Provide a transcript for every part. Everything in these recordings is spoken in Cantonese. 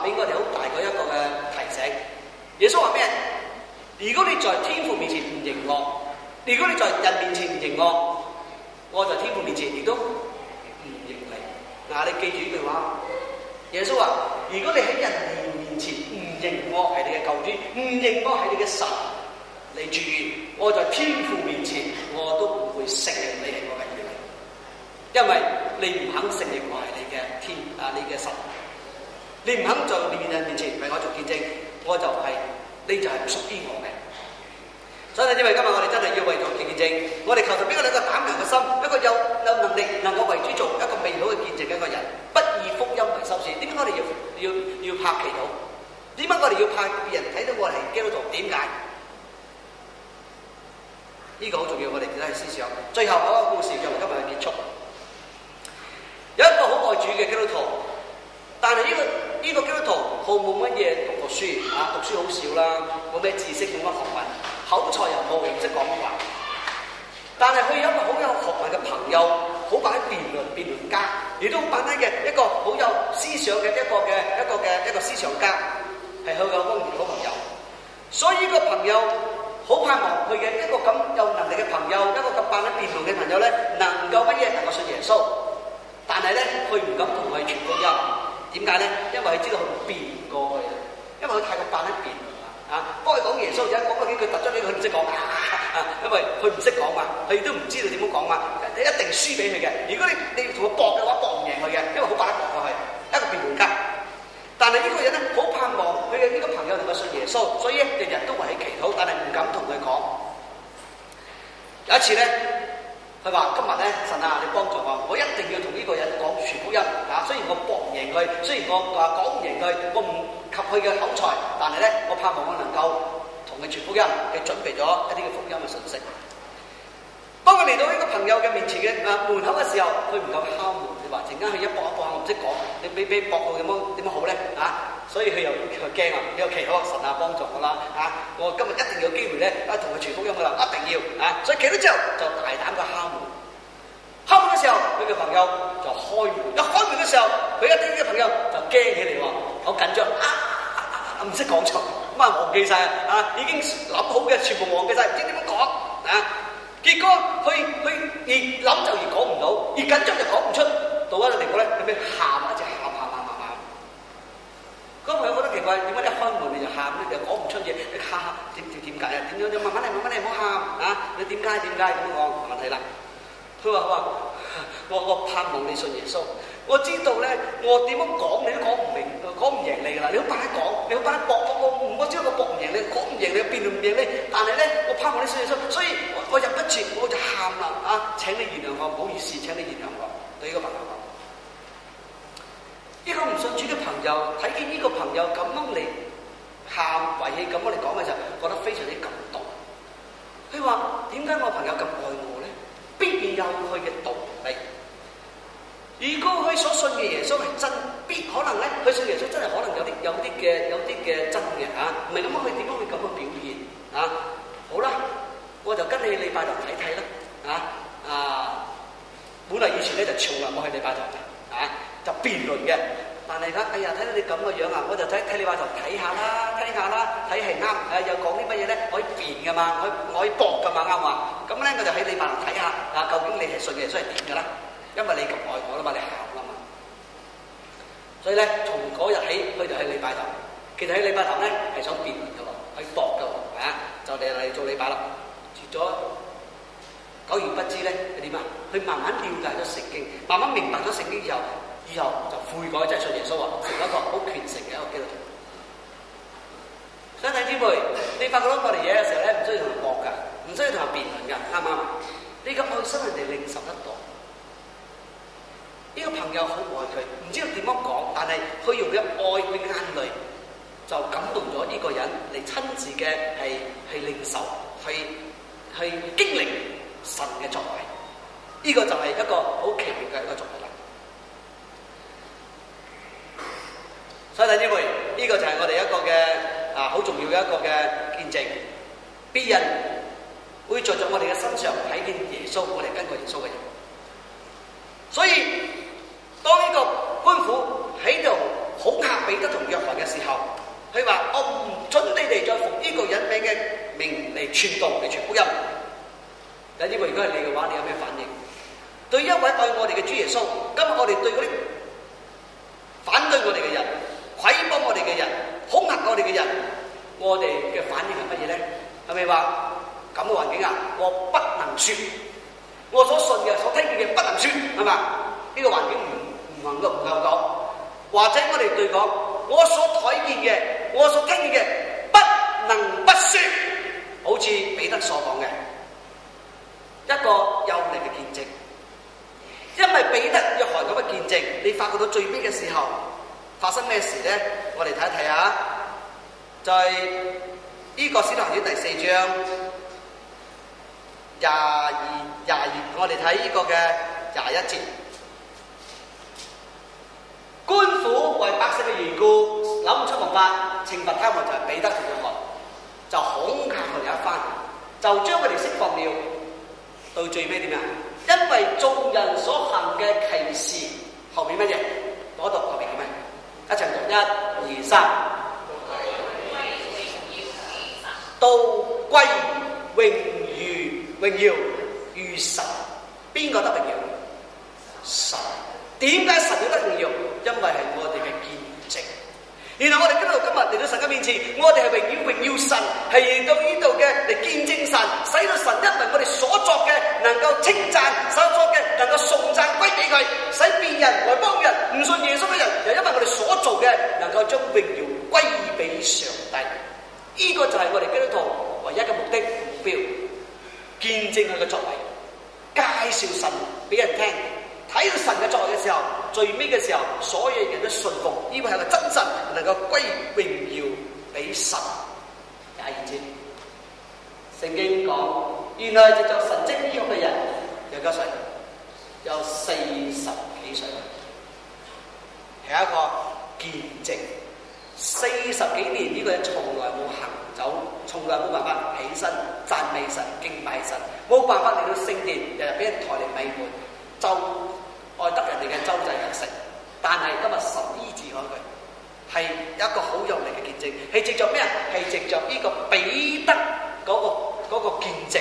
俾我哋好大嘅一個嘅提醒。耶穌話咩？如果你在天父面前唔認我，如果你在人面前唔認我，我在天父面前亦都唔認你。嗱，你記住呢句話。耶穌話：如果你喺人面前唔認我係你嘅救主，唔認我係你嘅神，你注意，我在天父面前我都唔會承認你係我嘅兒女，因為你唔肯承認我係你嘅你嘅神，你唔肯在人面前為我做見證，我就係、你就係唔屬於我嘅。所以因為今日我哋真係要為咗見證，我哋求神俾我哋一個膽量嘅心，一個有能力能夠為主做一個美好嘅見證嘅一個人，不以福音為羞恥。點解我哋要拍祈禱？點解我哋要派別人睇到我係基督徒？點解？呢個好重要，我哋記得去思想。最後嗰個故事就今日去結束。有一個好愛主嘅基督徒，但係呢個基督徒好冇乜嘢讀書啊，讀書好少啦，冇咩知識，冇乜學問，口才又冇，又唔識講話。但係佢有一個好有學問嘅朋友，好扮啲辯論家，亦都好扮啲嘅一個好有思想嘅一個思想家，係佢嘅好朋友。所以呢個朋友好盼望佢嘅一個咁有能力嘅朋友，一個咁扮啲辯論嘅朋友咧，能夠乜嘢能夠信耶穌。但係咧，佢唔敢同佢傳福音。點解咧？因為佢知道佢辯唔過去，因為佢太過扮啲辯論啊！幫佢講耶穌，而家講嗰幾句突出呢個佢唔識講因為佢唔識講嘛，佢亦都唔知道點樣講嘛，你一定輸俾佢嘅。如果你同佢搏嘅話，搏唔贏佢嘅，因為好扮得搏過去，一個辯論家。但係呢個人咧，好盼望佢嘅呢個朋友能夠信耶穌，所以日日都為佢祈禱，但係唔敢同佢講。有一次咧，佢話：今日咧，神啊，你幫助我一定要同呢個人講傳福音啊！雖然我搏唔贏佢，雖然我話講唔贏佢，我唔及佢嘅口才，但係咧，我盼望我能夠同佢傳福音，佢準備咗一啲嘅福音嘅信息。當佢嚟到呢個朋友嘅面前嘅門口嘅時候，佢唔夠敲門，你話陣間佢一搏，我唔識講，你俾搏我點樣好咧啊！所以佢又驚啊，佢又祈禱神啊幫助我啦啊！我今日一定有機會咧同佢傳福音㗎啦，一定要啊！所以祈禱之後就大膽嘅敲門。敲門嘅時候，佢嘅朋友就開門。一開門嘅時候，佢一啲嘅朋友就驚起嚟喎，好緊張唔識講錯，咁啊忘記晒啊，已經諗好嘅全部忘記晒，唔知點樣講啊！結果佢越諗就越講唔到，越緊張就講唔出，到一個地步咧，佢俾喊一直喊。嗰個朋友覺得奇怪，點解一開門你就喊咧？你又講唔出嘢，你喊點解啊？點樣？慢慢嚟，唔好喊啊！你點解咁講？問題啦。佢話我盼望你信耶穌。我知道咧，我點樣講你都講唔明，講唔贏你㗎啦。你好快講，你好快搏，我知道我搏唔贏你，講唔贏你，辯論唔贏你。但係咧，我盼望你信耶穌，所以我忍不住我就喊啦啊！請你原諒我，唔好意思，請你原諒我。對呢個朋友講，呢個唔信主嘅朋友睇見呢個朋友咁樣嚟喊遺氣咁樣嚟講嘅時候，覺得非常之感動。佢話：點解我朋友咁愛我咧？必然有佢嘅道理。如果佢所信嘅耶穌係真，必可能咧，佢信耶穌真係可能有啲嘅真嘅嚇，唔係咁樣，佢點解會咁樣表現啊？好啦，我就跟你禮拜堂睇睇啦本來以前咧就從來冇去禮拜堂嘅就辯論嘅，但係而家哎呀睇到你咁嘅樣啊，我就睇禮拜堂睇下啦，睇係啱又講啲乜嘢咧？可以辯噶嘛，可以駁噶嘛，啱嘛？咁咧我就喺禮拜堂睇下究竟你係信耶穌係點嘅啦？因為你咁愛我啦嘛，你喊啦嘛，所以咧從嗰日起，佢就喺禮拜堂。其實喺禮拜堂咧係想辯論嘅喎，去駁嘅喎，就嚟做禮拜啦。絕咗久而不知咧，點啊？佢慢慢了解咗聖經，慢慢明白咗聖經以後就悔改，真係信耶穌啊，成為一個好虔誠嘅一個基督徒。所以弟兄姊妹，你發覺到我哋嘢嘅時候咧，唔需要同人駁㗎，唔需要同人辯論㗎，啱唔啱？你咁愛心，人哋領受得到。呢個朋友好愛佢，唔知道點樣講，但係佢用嘅愛嘅眼淚就感動咗呢個人嚟親自嘅係領受，去經歷神嘅作為。呢個就係一個好奇妙嘅一個作為啦。所以弟兄姊妹，呢個就係我哋一個嘅好重要嘅一個嘅見證。別人會在我哋嘅身上睇見耶穌，我哋跟過耶穌嘅人。所以當呢個官府喺度恐嚇彼得同約翰嘅時候，佢話：我唔準你哋再奉呢個人名嘅名嚟傳道嚟傳福音。有啲如果係你嘅話，你有咩反應？對一位愛我哋嘅主耶穌，今日我哋對嗰啲反對我哋嘅人、毀謗我哋嘅人、恐嚇我哋嘅人，我哋嘅反應係乜嘢咧？係咪話咁嘅環境啊？我不能説，我所信嘅、所聽見嘅不能説，係嘛？呢個環境唔能夠講，或者我哋對講，我所睇見嘅、我所聽見嘅不能不説，好似彼得所講嘅一個有力嘅見證。因為彼得、約翰咁嘅見證，你發覺到最尾嘅時候發生咩事咧？我哋睇一睇下，就係呢個《使徒行傳》第4章22，我哋睇呢個嘅21節。官府為百姓嘅緣故，諗唔出辦法懲罰他們，就係彼得同約翰，就恐嚇佢哋一番，就將佢哋釋放了。到最尾點啊？因為眾人所行嘅奇事，後面乜嘢？嗰度後面叫咩？一齊讀1、2、3，都歸榮耀於神。邊個得榮耀？神。點解神要得榮耀？因為係我哋嘅見證。然後我哋今日嚟到神嘅面前，我哋係榮耀神，係嚟到呢度嘅嚟見證神，使到神因為我哋所作嘅能夠稱讚，所作嘅能夠頌讚歸俾佢，使別人外邦人唔信耶穌嘅人，又因為我哋所做嘅能夠將榮耀歸俾上帝。呢個就係我哋基督徒唯一嘅目的目標，見證佢嘅作為，介紹神俾人聽。睇到神嘅作為嘅時候，最尾嘅時候，所有人都信服，呢個係個真神，能夠歸榮耀俾神。22節，聖經講，原來藉著神蹟醫好嘅人有幾多歲？有40幾歲，係一個見證。40幾年呢個人從來冇行走，從來冇辦法起身讚美神、敬拜神，冇辦法嚟到聖殿，日日俾人抬嚟米碗。就愛得人哋嘅周濟人食，但係今日神醫治開佢，係一個好有力嘅見證。係藉着咩啊？係藉着呢個彼得嗰個見證。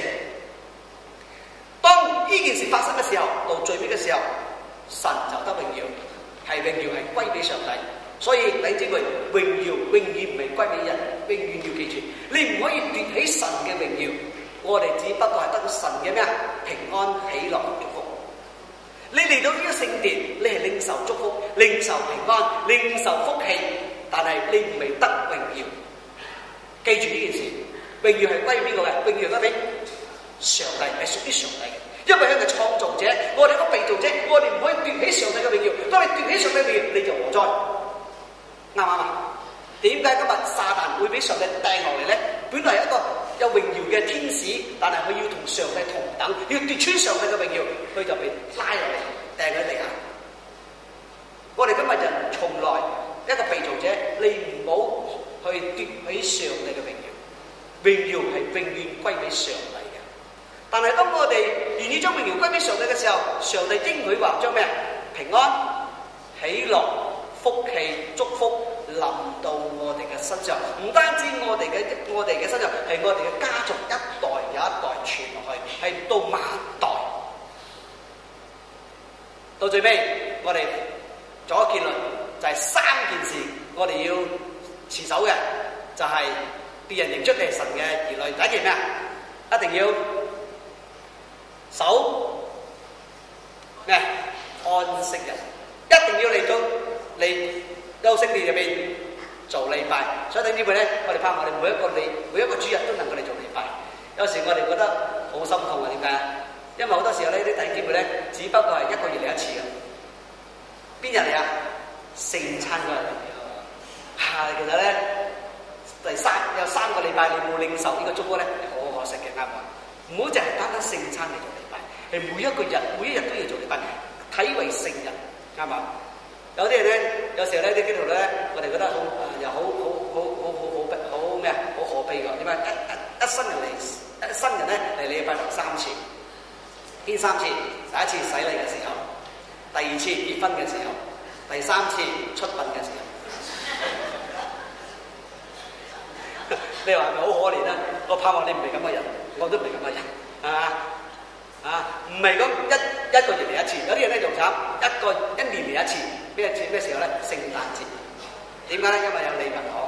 當呢件事發生嘅時候，到最尾嘅時候，神就得榮耀，係榮耀係歸俾上帝。所以弟兄姊妹，榮耀永遠唔係歸俾人，永遠要記住，你唔可以奪起神嘅榮耀。我哋只不過係得到神嘅咩啊？平安、喜樂、祝福。你嚟到呢個聖殿，你係領受祝福、領受平安、領受福氣，但係你唔係得榮耀。記住呢件事，榮耀係歸邊個嘅？榮耀歸俾上帝，係屬於上帝嘅。因為佢係創造者，我哋個被造者，我哋唔可以奪起上帝嘅榮耀。當你奪起上帝嘅榮耀，你就禍災。啱唔啱啊？點解今日撒旦會俾上帝掟落嚟咧？本來係一個有榮耀嘅天使，但係佢要同上帝同等，要奪穿上帝嘅榮耀，佢就被拉落嚟掟喺地下。我哋今日人從來一個被造者，你唔好去奪起上帝嘅榮耀，榮耀係永遠歸俾上帝嘅。但係當我哋願意將榮耀歸俾上帝嘅時候，上帝應許話將咩？平安、喜樂、福氣、祝福臨到我哋嘅身上，唔單止我哋嘅身上，係我哋嘅家族一代又一代傳落去，係到萬代。到最尾，我哋做一個結論，就係3件事，我哋要持守嘅，就係別人認出你係神嘅兒女。第一件咩啊？一定要守咩？安息日，一定要嚟到你休息日入邊做禮拜。所以弟兄姊妹咧，我哋盼望我哋每一個主日都能夠嚟做禮拜。有時我哋覺得好心痛啊，點解？因為好多時候呢啲弟兄姊妹咧，只不過係1個月嚟一次嘅。邊日嚟啊？聖餐嗰日嚟其實咧有3個禮拜你冇領受呢個祝福咧，係好可惜嘅，啱唔啱？唔好淨係單單聖餐嚟做禮拜，係每一日都要做禮拜，體為聖人，啱唔啱？有啲人咧，有時候咧啲基督徒咧，我哋覺得好又好咩啊？好可悲㗎，點解一生人咧嚟禮拜堂3次，邊3次？第一次洗禮嘅時候，第2次結婚嘅時候，第3次出殯嘅時候。 你話係咪好可憐啊？我盼望你唔係咁嘅人，我都唔係咁嘅人，係嘛？唔係咁一個月嚟一次，有啲人咧仲慘，一年嚟一次，咩時候咧？聖誕節。點解咧？因為有禮物攞。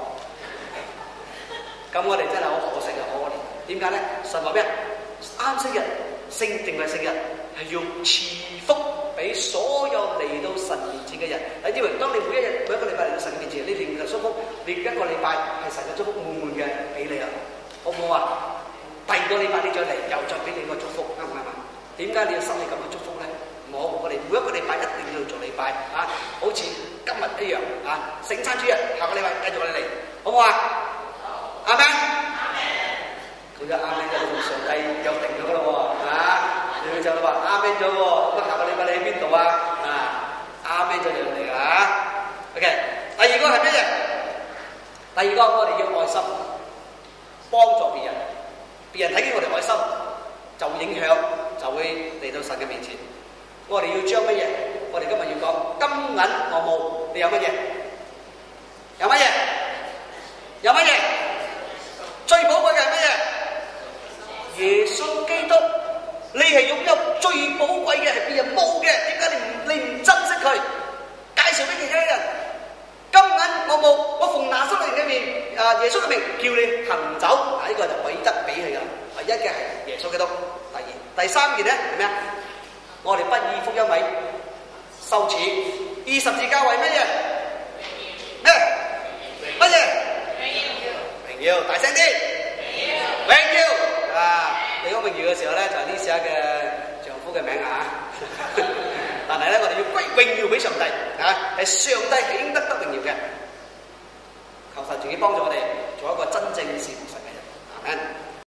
咁我哋真係好可惜啊，好可憐。點解咧？神話咩？安息日聖定係聖日，係要賜福俾所有嚟到神面前嘅人。你知唔知？當你每一個禮拜嚟到神面前，你領受祝福，你一個禮拜係神嘅祝福滿滿嘅俾你啦，好唔好啊？第二個禮拜你再嚟，又再俾你個祝福，啱唔啱啊？點解你要心裏咁嘅祝福咧？冇，我哋每一個禮拜一定要做禮拜啊！好似今日一樣啊，聖餐主日，下個禮拜繼續我哋嚟，好唔好啊？阿們，佢就阿們就同上帝又定咗噶咯喎，你就話阿們咗喎，咁下個禮拜你喺邊度啊？阿們咗嚟㗎啦。OK， 第二個係咩嘢？第二個我哋要愛心，幫助別人，別人睇見我哋愛心，就影響，就會嚟到神嘅面前。我哋要將乜嘢？我哋今日要講金銀我冇，你有乜嘢？有乜嘢？有乜嘢？最寶貴嘅係乜嘢？耶穌基督，你係擁有最寶貴嘅，係別人冇嘅。點解你唔珍惜佢？介紹俾其他人。金銀我冇，我奉拿撒勒人嘅名，耶穌嘅名叫你行走。呢個就彼得俾佢噶啦。唯一嘅係耶穌基督。第三件咧係咩啊？我哋不以福音為羞恥，以十字架為乜嘢？咩？乜嘢？榮耀，大聲啲！榮耀啊！你講榮耀嘅時候咧，就係呢時嘅丈夫嘅名啊！但係咧，我哋要歸榮耀俾上帝啊！係上帝係應得榮耀嘅。求神自己幫助我哋做一個真正侍奉神嘅。